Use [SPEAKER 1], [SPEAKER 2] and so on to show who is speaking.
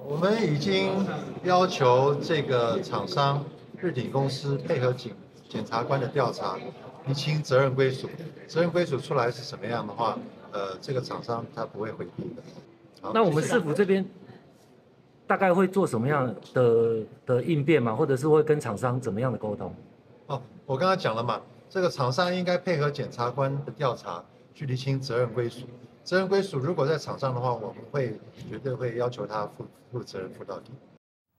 [SPEAKER 1] 我们已经要求这个厂商日鼎公司配合检察官的调查，厘清责任归属。责任归属出来是什么样的话，这个厂商他不会回避的。好，
[SPEAKER 2] 那我们市府这边大概会做什么样的应变吗？或者是会跟厂商怎么样的沟通？
[SPEAKER 1] 哦，我刚刚讲了嘛，这个厂商应该配合检察官的调查，去厘清责任归属。责任归属如果在厂商的话，我们绝对会要求他负责任负到底。